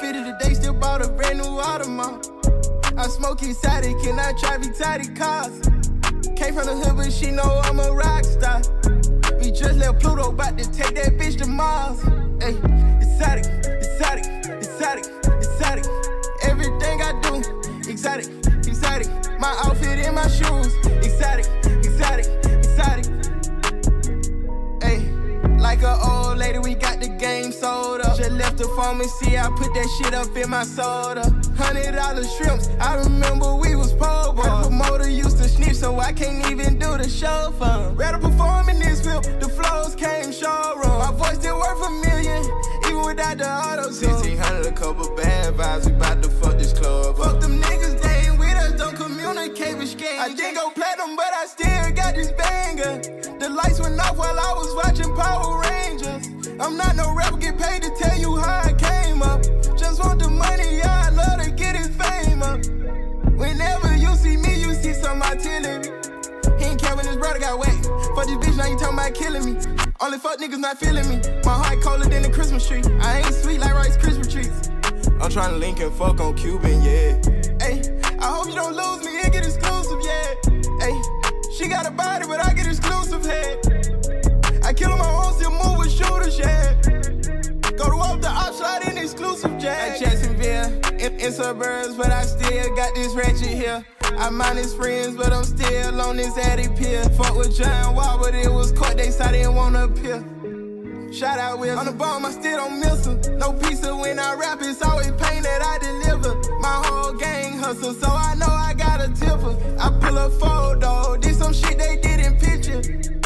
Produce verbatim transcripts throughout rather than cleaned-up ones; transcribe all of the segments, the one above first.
fitted today, still bought a brand new Audemars. I smoke exotic and I drive exotic cars. Came from the hood, but she know I'm a rock star. We just left Pluto, bout to take that bitch to Mars. Ay, exotic, exotic, exotic, exotic. Everything I do, exotic, exotic. My outfit and my shoes, exotic, exotic, exotic. Ay, like an old lady, we got the game sold up. Just left the pharmacy, I put that shit up in my soda. Hundred dollar shrimps, I remember we was poor boys. The promoter used to snitch, so I can't even do the show for him. Rather perform in this film, the flows came showroom. My voice still worth a million, even without the auto tune. sixteen hundred, a couple bad vibes, we bout to fuck this club up. Fuck them niggas, they ain't with us, don't communicate with scams. I didn't go platinum, but I still got this banger. The lights went off while I was watching Power Rangers. I'm not no rapper, get paid to tell you how I came up. Just want the money, yeah, I love to get his fame up. Whenever you see me, you see some artillery. He ain't care when his brother got wet. Fuck this bitch, now you talking about killing me. Only fuck niggas not feeling me. My heart colder than the Christmas tree. I ain't sweet like Rice Krispie treats. I'm tryna link and fuck on Cuban, yeah. Ayy, I hope you don't lose me and get exclusive, yeah. Ayy, she got a body, but I get exclusive head. I kill on my own, still move with shooters, yeah. Go to off the op slide in exclusive jag. At Jacksonville, in, in suburbs, but I still got this ratchet here. I mind his friends, but I'm still on this addict pill. Fuck with John Wall, but it was court dates, I didn't want to appeal. Shout out Wilson. On the bomb, I still don't miss him. No pizza when I rap, it's always pain that I deliver. My whole gang hustle, so I know I got a tipper. I pull a photo, did some shit they did in picture.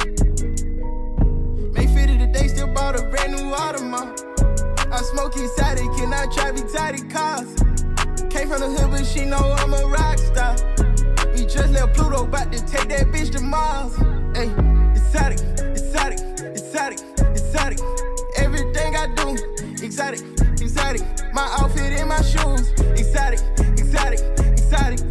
May fitted today, still bought a brand new Audemars. I smoke exotic and I drive exotic cars. Came from the hood, but she know I'm a rock star. We just left Pluto, bout to take that bitch to Mars. Ay, exotic, exotic, exotic, exotic. Everything I do, exotic, exotic. My outfit and my shoes, exotic, exotic, exotic.